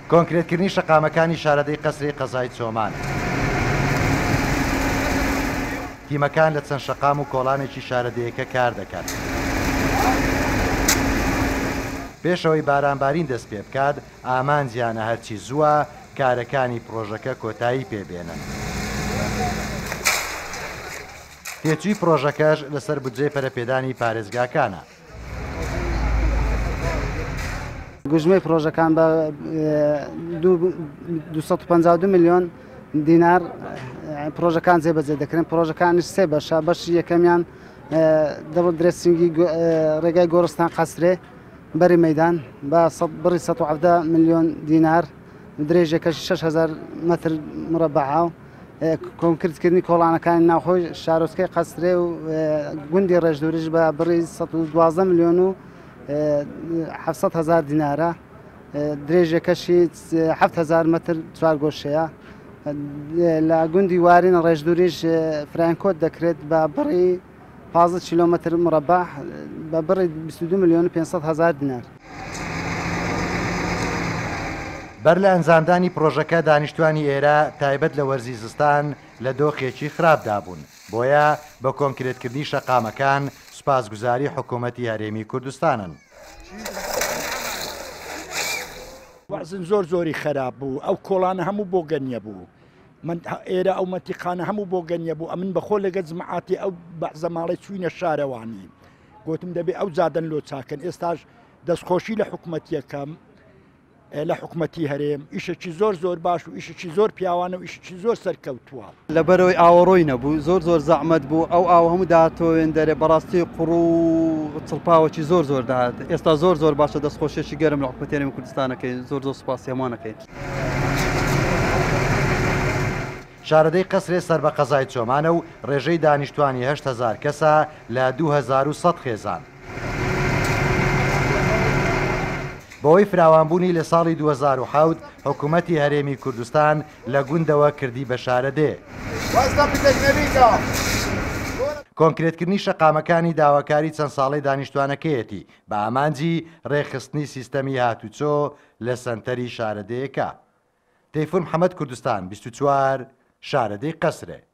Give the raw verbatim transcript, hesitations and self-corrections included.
کۆنکرێتکردنی شەقامەکانی شارەدەی قەسری قەزای چۆمان. تیمەکان لە چەند شەقام و کۆڵانێکی شارەدەیەکە کار دەکات. پێشەوەی بارانبارین دەست پێ بکات ئامانجیانە هەرچی زووە کارەکانی پرۆژەکە کۆتایی پێبێنن. تێچووی پرۆژەکەش لەسەر بودجێ پەرەپێدانی پارێزگاکانە. گوژمەی پرۆژەکان بە دووسەد و پەنجا و دوو میلیۆن دینار پرۆژەکان جێبەجێ دەکرێن. پرۆژەکانیش سێ بەشە. بەشی یەکەمیان دەبڵ درێسینگی ڕێگای گۆڕستان قەسرێ بەری مەیدان بە بڕی سەد و حەڤدە میلیۆن دینار، درێژێکەشی شەش هەزار مەتر مرەبەعا و کۆنکرتکردنی کۆڵانەکانی ناوخۆی شارۆچکەی قەسرێ و گوندی ڕێژدوریش بە بڕی سەد و دوازدە میلیۆن و حەڤسەد هەزار دینارە، درێژێکەشی حەڤد هەزار مەتر چوارگۆشەیە. لە گوندی وارین ڕێژدوریش فرانکۆت دەکرێت بە بڕی پانزە کیلۆمەتر مرەبع بە بڕی بیست و دوو میلیۆن و پێنج سەد هەزار دینار. بەر لە ئەنجامدانی پرۆژەکە دانیشتوانی ئێرە تایبەت لە وەرزی زستان لە دۆخێکی خراپدا بوون، بۆیە بە کۆنکرێتکردنی شەقامەکان سوپاسگوزاری حکوومەتی هەرێمی کوردستانن. وەزن زۆر زۆری خراپ بوو، ئەو کۆڵانە هەموو بۆ گەنیە بوو، من ئێرە ئەو مەتیقانە هەموو بۆ گەنیە بوو. ئەمن بەخۆ لەگە جمعاتی ئەو بەعزە ماڵی چوینە شارەوانی گوتم دەبێ ئەو جادەن لۆ چاکەن. ئێستاش دەستخۆشی لە حکوومەتیەکەم لە حکوومەتی هەرێم ئیشێکی زۆر زۆر باش و ئیشێکی زۆر پیاوانە و ئیشێکی زۆر سەرکەوتووە. لەبەرەوەی ئاوەڕۆی نەبوو، زۆر زۆر زەحمەت بوو. ئەو ئاو هەموو داهاتۆێن دەرێ بەڕاستی قوڕ و چڵپاوەکی زۆر زۆر داهات. ئێستا زۆر زۆر باشە دەستخۆشیێکی گەرم لە حکوومەتی هەرێمی کوردستانەکەی. زۆر زۆر سوپاسی هەمووانەکەین. شارەدەی قەسرێ سەر بە قەزای چۆمانە و ڕێژەی دانیشتوانی هەشت هەزار کەسە لە دوو هەزار و سەد خێزان. بەوەی فراوانبوونی لە ساڵی دوو هەزار و حەوت حکوومەتی هەرێمی کوردستان لە گوندەوە کردی بە شارەدێ. کۆنکرێتکردنی شەقامەکانی داواکاری چەند ساڵەی دانیشتوانەکەیەتی بە ئامانجی ڕێخستنی سیستەمی هاتوچۆ لە سەنتەری شارەدەیەکە. تەیفور محەممەد، کوردستان، بیست و چوار، شارەدەی قەسرێ.